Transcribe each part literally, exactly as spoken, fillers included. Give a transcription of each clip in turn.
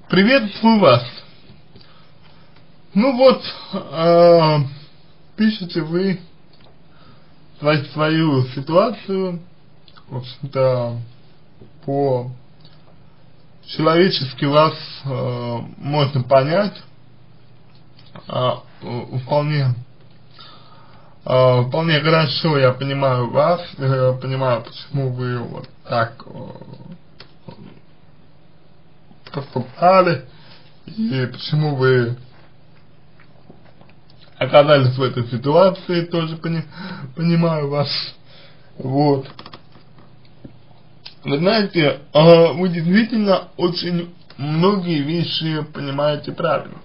Приветствую вас. Ну вот, э, пишете вы свою, свою ситуацию, в общем-то, по-человечески вас э, можно понять, э, вполне, э, вполне хорошо я понимаю вас, э, понимаю, почему вы вот так э, поступали и почему вы оказались в этой ситуации, тоже пони, понимаю вас. Вот. Вы знаете, э, вы действительно очень многие вещи понимаете правильно.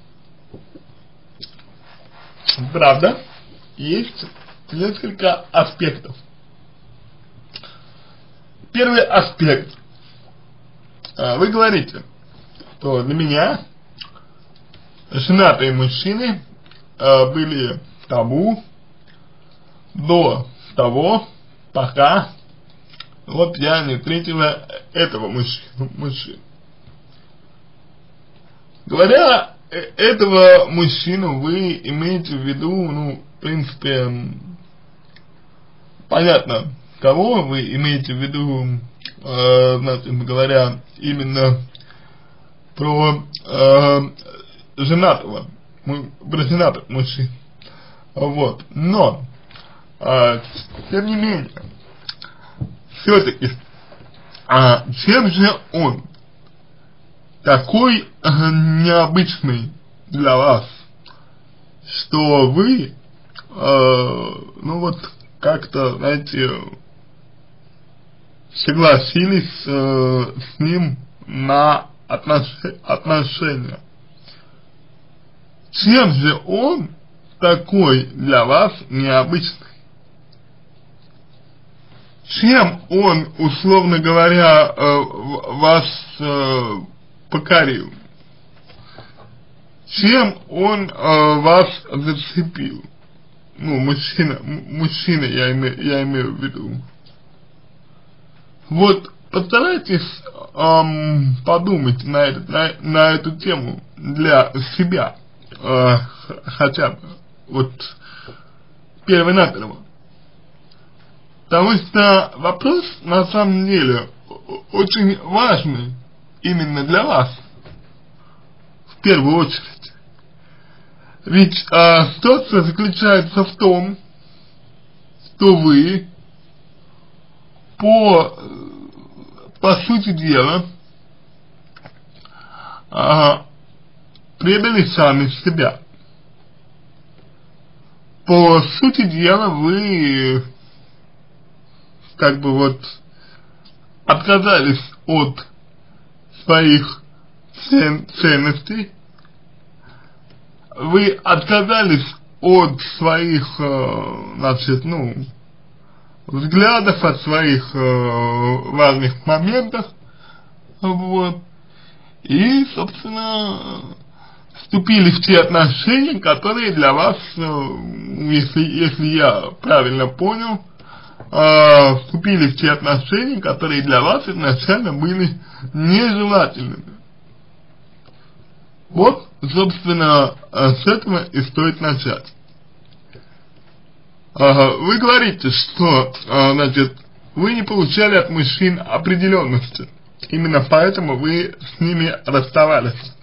Правда, есть несколько аспектов. Первый аспект. Вы говорите, что для меня женатые мужчины э, были табу до того, пока вот я не встретила этого мужчину. мужчину. Говоря этого мужчину, вы имеете в виду, ну, в принципе, понятно, кого вы имеете в виду, э, значит, говоря именно про э, женатого, про женатых мужчин. Вот. Но, э, тем не менее, все-таки, а чем же он такой э, необычный для вас, что вы, э, ну вот, как-то, знаете, согласились э, с ним на отнош... отношения? Чем же он такой для вас необычный? Чем он, условно говоря, э, вас э, покорил? Чем он э, вас зацепил? Ну, мужчина, мужчина я имею, я имею в виду. Вот постарайтесь эм, подумать на, этот, на, на эту тему для себя, э, хотя бы, вот, первонаперво. Потому что вопрос, на самом деле, очень важный именно для вас, в первую очередь. Ведь э, ситуация заключается в том, что вы по, по сути дела э, предали сами себя. По сути дела вы как бы вот отказались от своих цен, ценностей, вы отказались от своих, э, значит, ну, взглядов, от своих э, важных моментов, вот, и, собственно, вступили в те отношения, которые для вас, э, если, если я правильно понял, э, вступили в те отношения, которые для вас изначально были нежелательными. Вот, собственно, с этого и стоит начать. Вы говорите, что, значит, вы не получали от мужчин определенности. Именно поэтому вы с ними расставались.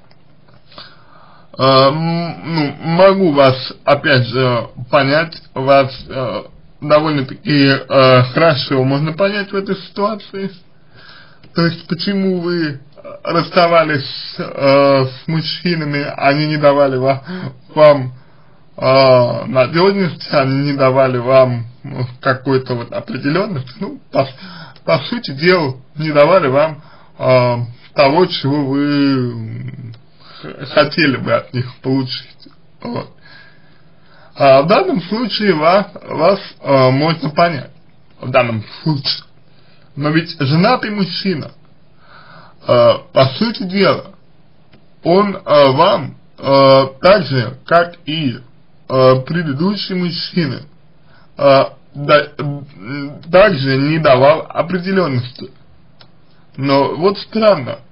Ну, могу вас, опять же, понять, вас довольно-таки хорошо можно понять в этой ситуации. То есть, почему вы расставались э, с мужчинами, они не давали вам, вам э, надежности, они не давали вам какой-то вот определенности, ну, по, по сути дела, не давали вам э, того, чего вы хотели бы от них получить. Вот. А в данном случае вас, вас э, можно понять, в данном случае. Но ведь женатый мужчина, Uh, по сути дела, он uh, вам, uh, так же, как и uh, предыдущие мужчины, uh, да, также не давал определенности. Но вот странно,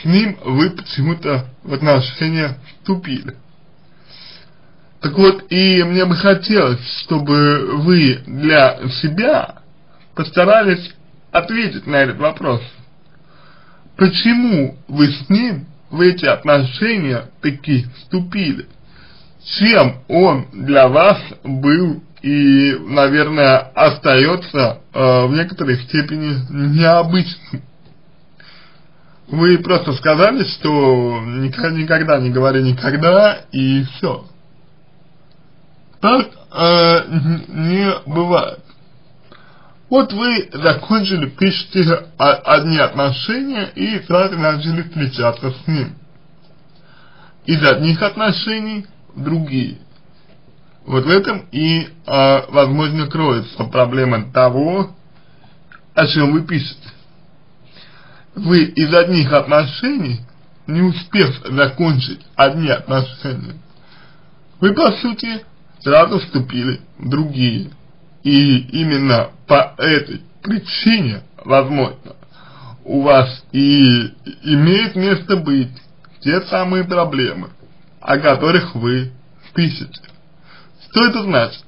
с ним вы почему-то в отношения вступили. Так вот, и мне бы хотелось, чтобы вы для себя постарались ответить на этот вопрос. Почему вы с ним в эти отношения таки вступили? Чем он для вас был и, наверное, остается э, в некоторой степени необычным? Вы просто сказали, что никогда, никогда не говори никогда, и все. Так э, не бывает. Вот вы закончили, пишете одни отношения и сразу начали встречаться с ним. Из одних отношений другие. Вот в этом и, э, возможно, кроется проблема того, о чем вы пишете. Вы из одних отношений, не успев закончить одни отношения, вы, по сути, сразу вступили в другие. И именно по этой причине, возможно, у вас и имеет место быть те самые проблемы, о которых вы пишете. Что это значит?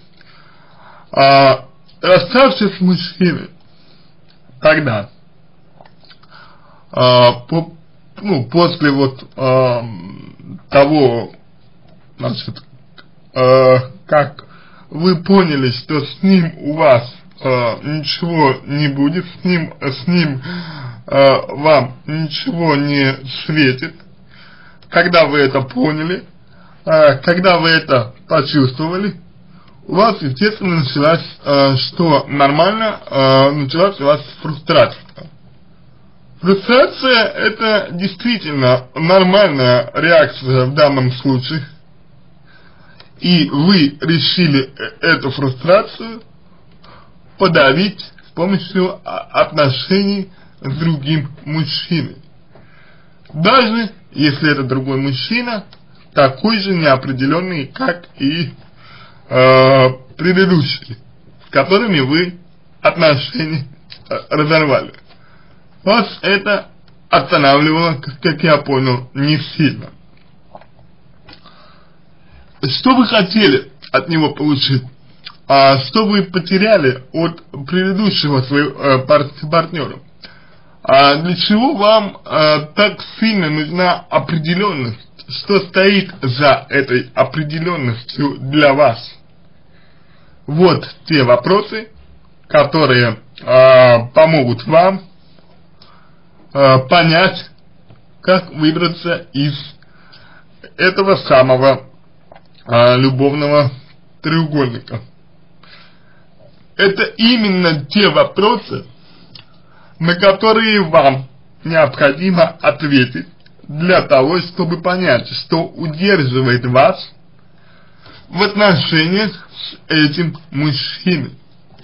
А, расставшись с мужчиной, тогда, а, по, ну, после вот а, того, значит, а, как вы поняли, что с ним у вас э, ничего не будет, с ним, с ним э, вам ничего не светит. Когда вы это поняли, э, когда вы это почувствовали, у вас, естественно, началась, э, что нормально, э, началась у вас фрустрация. Фрустрация — это действительно нормальная реакция в данном случае. И вы решили эту фрустрацию подавить с помощью отношений с другим мужчиной. Даже если это другой мужчина, такой же неопределенный, как и э, предыдущий, с которыми вы отношения разорвали. Вас это останавливало, как я понял, не сильно. Что вы хотели от него получить? А что вы потеряли от предыдущего своего э, пар партнера? А для чего вам э, так сильно нужна определенность? Что стоит за этой определенностью для вас? Вот те вопросы, которые э, помогут вам э, понять, как выбраться из этого самого любовного треугольника. Это именно те вопросы, на которые вам необходимо ответить для того, чтобы понять, что удерживает вас в отношениях с этим мужчиной.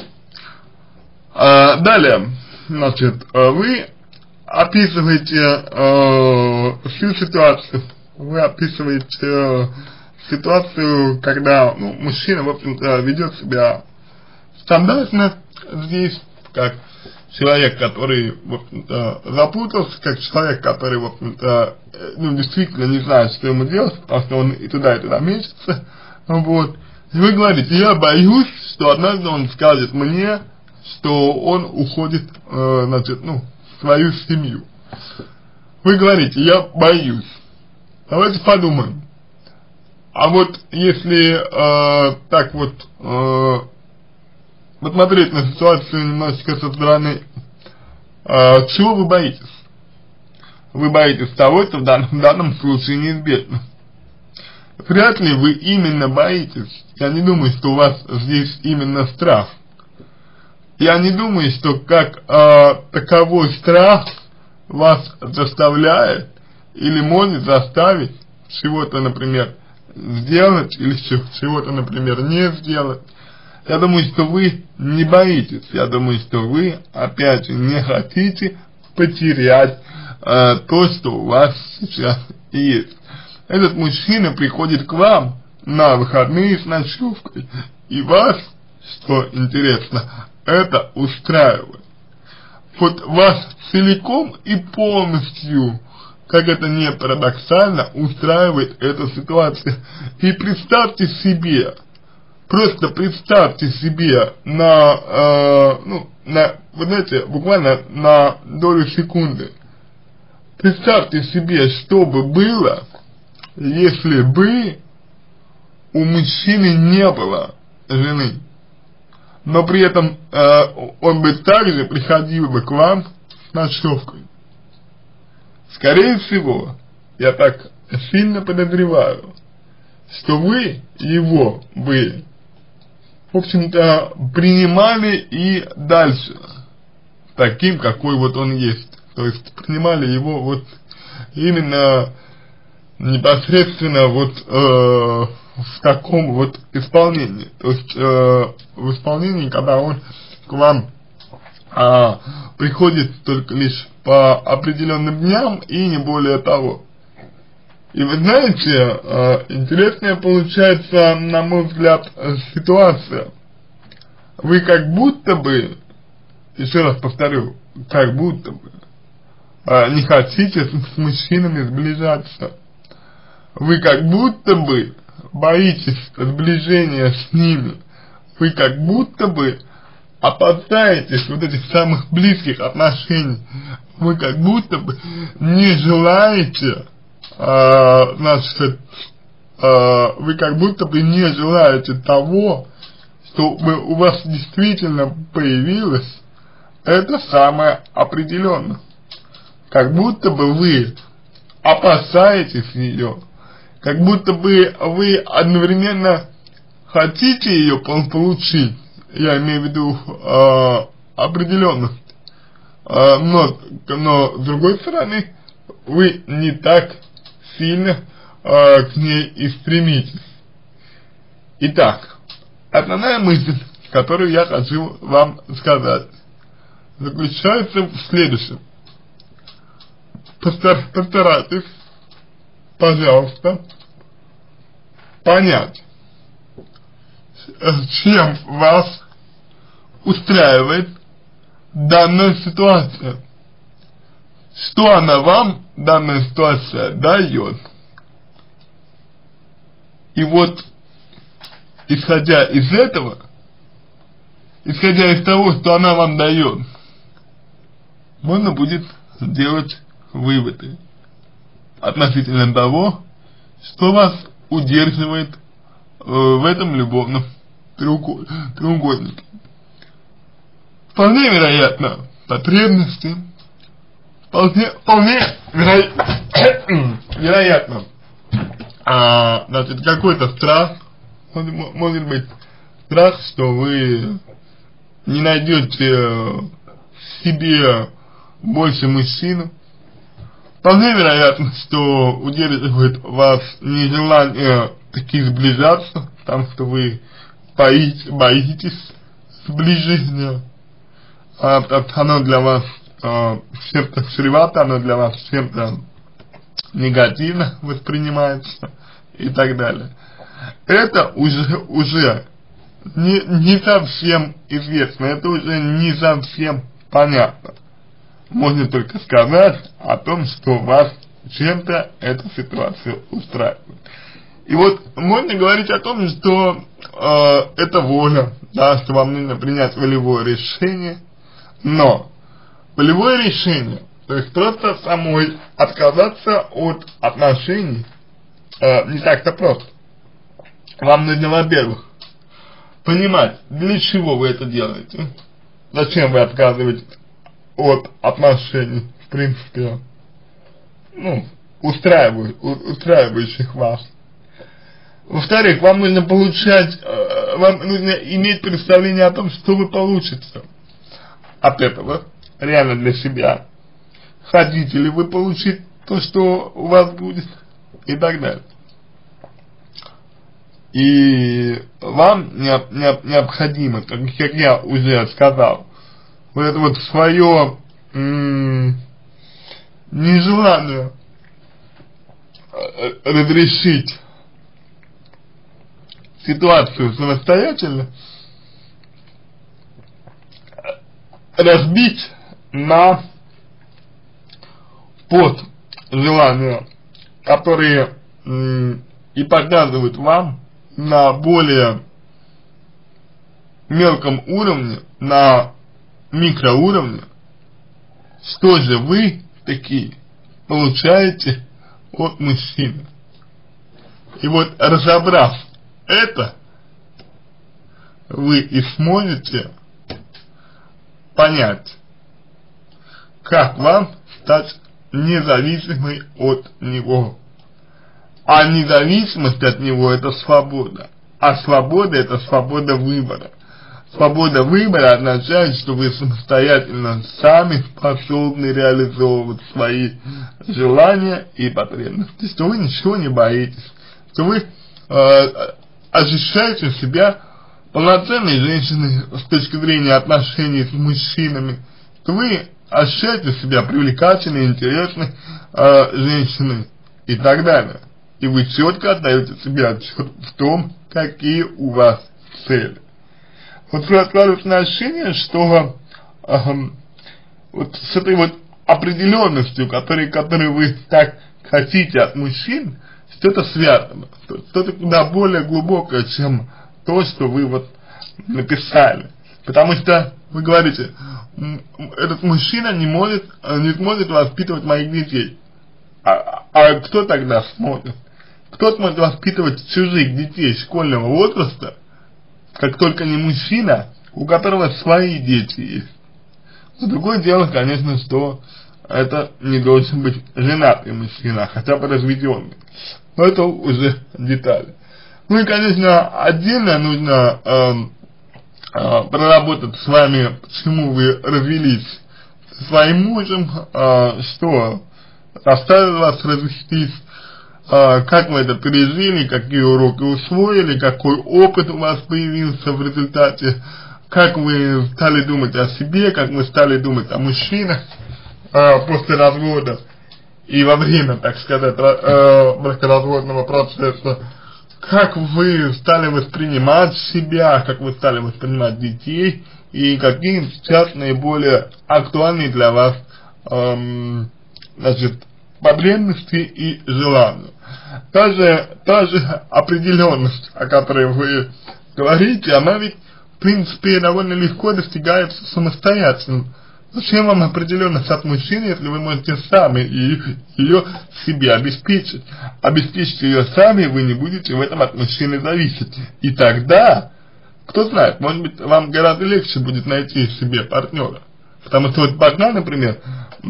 А, далее, значит, вы описываете э, всю ситуацию, вы описываете э, ситуацию, когда, ну, мужчина, в общем-то, ведет себя стандартно здесь, как человек, который, в общем-то, запутался, как человек, который, в общем-то, ну, действительно не знает, что ему делать, потому что он и туда, и туда мечется, вот. И вы говорите: я боюсь, что однажды он скажет мне, что он уходит, э, значит, ну, в свою семью. Вы говорите: я боюсь. Давайте подумаем. А вот если э, так вот э, посмотреть на ситуацию немножечко со стороны, э, чего вы боитесь? Вы боитесь того, что в данном, в данном случае неизбежно. Вряд ли вы именно боитесь. Я не думаю, что у вас здесь именно страх. Я не думаю, что как э, таковой страх вас заставляет или может заставить чего-то, например, сделать или чего-то, например, не сделать. Я думаю, что вы не боитесь. Я думаю, что вы, опять же, не хотите потерять э, то, что у вас сейчас есть. Этот мужчина приходит к вам на выходные с ночевкой, и вас, что интересно, это устраивает. Вот вас целиком и полностью как это не парадоксально, устраивает эта ситуация. И представьте себе, просто представьте себе на, э, ну, на, вы знаете, буквально на долю секунды, представьте себе, что бы было, если бы у мужчины не было жены, но при этом э, он бы также приходил бы к вам с ночевкой. Скорее всего, я так сильно подозреваю, что вы его бы, в общем-то, принимали и дальше, таким, какой вот он есть. То есть принимали его вот именно непосредственно вот э, в таком вот исполнении. То есть э, в исполнении, когда он к вам э, приходит только лишь по определенным дням и не более того. И вы знаете, э, интересная получается, на мой взгляд, ситуация. Вы как будто бы, еще раз повторю, как будто бы э, не хотите с мужчинами сближаться. Вы как будто бы боитесь сближения с ними. Вы как будто бы опасаетесь вот этих самых близких отношений. Вы как будто бы не желаете, э, значит, э, вы как будто бы не желаете того, чтобы у вас действительно появилось это самое определенно. Как будто бы вы опасаетесь ее, как будто бы вы одновременно хотите ее получить, я имею в виду э, определенность, э, но, но с другой стороны вы не так сильно э, к ней и стремитесь. Итак, основная мысль, которую я хочу вам сказать, заключается в следующем. Постар, постарайтесь, пожалуйста, понять, чем вас устраивает данная ситуация, что она вам, данная ситуация, дает. И вот, исходя из этого, исходя из того, что она вам дает, можно будет сделать выводы относительно того, что вас удерживает э, в этом любовном треугольнике. Вполне вероятно, потребности, вполне, вполне веро... вероятно, а, значит, какой-то страх, может, может быть, страх, что вы не найдете в себе больше мужчину. Вполне вероятно, что удерживает вас нежелание таки сближаться, потому что вы боитесь, боитесь сближения, а, потому что оно для вас а, чем-то чревато, оно для вас чем-то негативно воспринимается и так далее. Это уже, уже не, не совсем известно, это уже не совсем понятно. Можно только сказать о том, что вас чем-то эта ситуация устраивает. И вот можно говорить о том, что э, это воля, да, что вам нужно принять волевое решение, но волевое решение, то есть просто самой отказаться от отношений, э, не так-то просто. Вам нужно, во-первых, понимать, для чего вы это делаете, зачем вы отказываетесь от отношений, в принципе, ну, устраивающих, устраивающих вас. Во-вторых, вам нужно получать, э, вам нужно иметь представление о том, что вы получите от этого, реально для себя. Хотите ли вы получить то, что у вас будет, и так далее. И вам не, не, необходимо, как я уже сказал, вот это вот свое нежелание разрешить ситуацию самостоятельно разбить на под желания, которые м, и показывают вам на более мелком уровне, на микроуровне, что же вы такие получаете от мужчины. И вот разобрав это, вы и сможете понять, как вам стать независимой от него. А независимость от него — это свобода. А свобода — это свобода выбора. Свобода выбора означает, что вы самостоятельно сами способны реализовывать свои желания и потребности, что вы ничего не боитесь, что вы э, ощущаете себя полноценной женщиной с точки зрения отношений с мужчинами, что вы ощущаете себя привлекательной, интересной э, женщиной и так далее. И вы четко отдаете себе отчет в том, какие у вас цели. Вот складывается ощущение, что э, вот с этой вот определенностью, которой, которой вы так хотите от мужчин, что-то связано, что-то куда более глубокое, чем то, что вы вот написали. Потому что вы говорите, этот мужчина не может, не сможет воспитывать моих детей. А, а кто тогда сможет? Кто сможет воспитывать чужих детей школьного возраста, как только не мужчина, у которого свои дети есть? Но другое дело, конечно, что это не должен быть женатый мужчина, хотя бы разведенный. Но это уже детали. Ну и, конечно, отдельно нужно э, э, проработать с вами, почему вы развелись со своим мужем, э, что заставило вас развестись, э, как вы это пережили, какие уроки усвоили, какой опыт у вас появился в результате, как вы стали думать о себе, как вы стали думать о мужчинах э, после развода и во время, так сказать, э, бракоразводного процесса. Как вы стали воспринимать себя, как вы стали воспринимать детей, и какие сейчас наиболее актуальные для вас эм, значит, потребности и желания. Та же, та же определенность, о которой вы говорите, она ведь в принципе довольно легко достигается самостоятельно. Зачем вам определенность от мужчины, если вы можете сами ее себе обеспечить? Обеспечить ее сами, вы не будете в этом от мужчины зависеть. И тогда, кто знает, может быть, вам гораздо легче будет найти себе партнера. Потому что вот пока, например,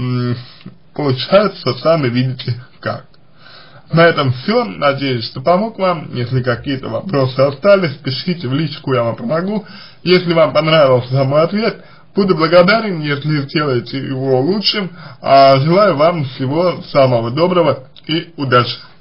получается, сами видите как. На этом все. Надеюсь, что помог вам. Если какие-то вопросы остались, пишите в личку, я вам помогу. Если вам понравился мой ответ, буду благодарен, если сделаете его лучшим. А желаю вам всего самого доброго и удачи.